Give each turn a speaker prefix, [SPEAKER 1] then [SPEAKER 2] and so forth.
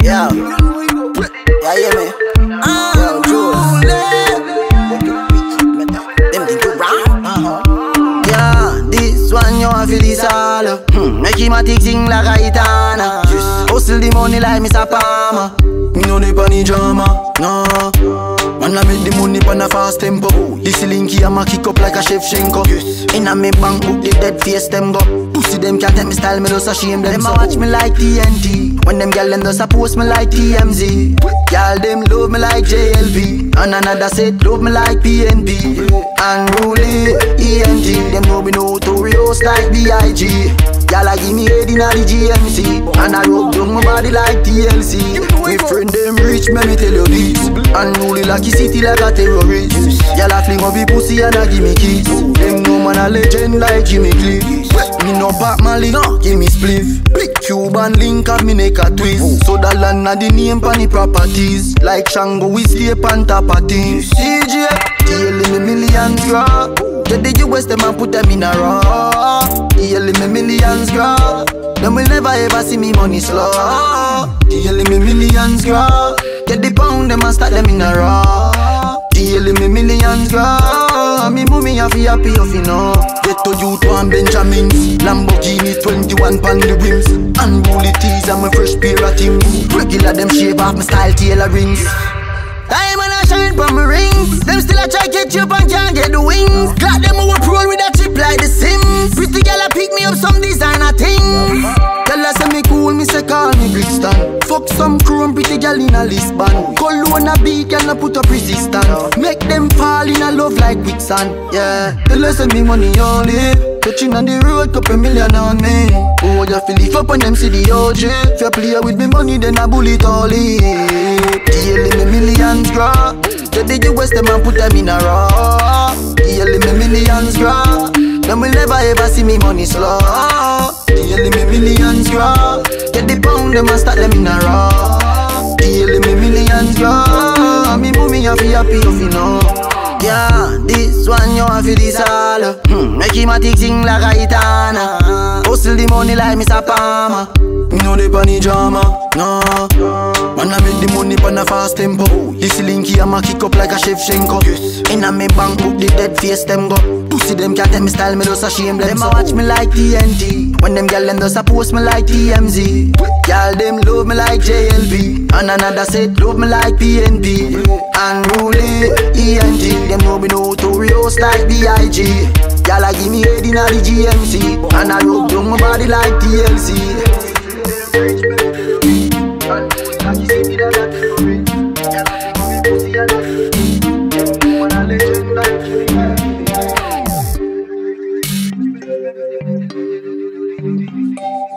[SPEAKER 1] Yeah. Yeah, hear me? Yo, Jules. Them think you wrong? Yeah, this one you want for this all. Make him a tick sing like a gitana. Hustle the money like Mr. Palmer. Me no need any drama, no. Man, I make the money pan a fast tempo. This linky I'ma kick up like a Shevchenko. Inna me bank book the dead face them go. Pussy them can't take me style, me just a shame them. Them a watch me like TNT. When them gyal them just a post me like TMZ. Gyal them love me like JLP. And another set love me like PNP. Unruly ENT. Them know me notorious like B.I.G. Gyal a give me head inna the GMC. And I rub down my body like TLC. Me friend them rich, me tell you this. Unruly like he city like a terrorist. Gyal a fling up the pussy and a give me kiss. Them know man a legend like Jimmy Cliff. Me no back Mali, no, give me spliff. Big Cuban link up me neck a twist. So that land a the name pan the properties. Like Shango we sleep on top of things. CJ, dealing me millions girl. Get the US them and put them in a raw. Dealing me millions girl. Them will never ever see me money slow. Dealing me millions girl. Get the pound them and start them in a raw. Dealing me millions girl. Me mommy have happy of you know. Get to you to and Benjamin. Lamborghini 21 pan the rims. Unruly tees and my fresh pair of things. Regular them shape off my style tailorings. Diamond a shine from my rings. Them still a try get you up and can't get the wings. Glad them over roll with a chip like the Sims. Pretty girl a pick me up some designer things. Girl a say me cool, me say call me Brixton. Fuck some chrome pretty girl in a Lisbon. Cologne a beat, girl a put up resistance. Make them fall in a love like quicksand. Yeah, the lesson me money only. Touching on the road, couple million on me. Oh, you feel lift up on them see the OG. If you play with me money, then I bullet all it. Dealing me millions, girl. Get the US, them and put them in a raw. Dealing me millions, girl. Them will never ever see me money slow. Dealing me millions, girl. Get the pound, them and start them in a raw. Dealing me millions, girl. Me mommy have happy of you know. Yeah, this one you want for this all. Make him a tick sing like a gitana. Hustle the money like Mr. Palmer. Me no dey any drama, no. Man I make the money pan a fast tempo. This linky I'ma kick up like a Shevchenko. Inna me bank book the dead face them go. Pussy them can't take me style, me just a shame them. Them a watch me like TNT. When them gyal them just a post me like TMZ. Gyal them love me like JLP. And another set love me like PNP. Unruly ENT. Them know me notorious like B.I.G. Gyal a give me head inna the GMC. And I rub down my body like TLC.
[SPEAKER 2] Legend like